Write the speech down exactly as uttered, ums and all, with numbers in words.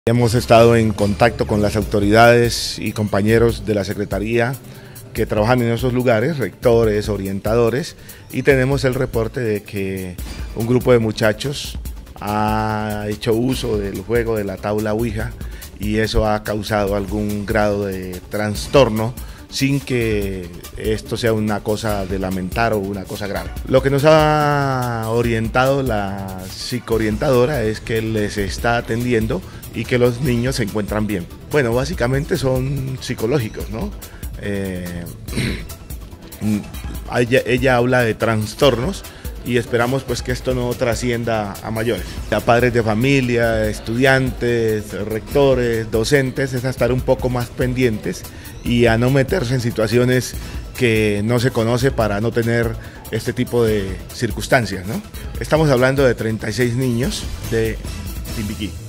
Hemos estado en contacto con las autoridades y compañeros de la Secretaría que trabajan en esos lugares, rectores, orientadores, y tenemos el reporte de que un grupo de muchachos ha hecho uso del juego de la tabla Ouija y eso ha causado algún grado de trastorno sin que esto sea una cosa de lamentar o una cosa grave. Lo que nos ha orientado la psicoorientadora es que les está atendiendo y que los niños se encuentran bien. Bueno, básicamente son psicológicos, ¿no? Eh, ella, ella habla de trastornos y esperamos pues que esto no trascienda a mayores. A padres de familia, estudiantes, rectores, docentes, es a estar un poco más pendientes y a no meterse en situaciones que no se conoce para no tener este tipo de circunstancias, ¿no? Estamos hablando de treinta y seis niños de Timbiquí.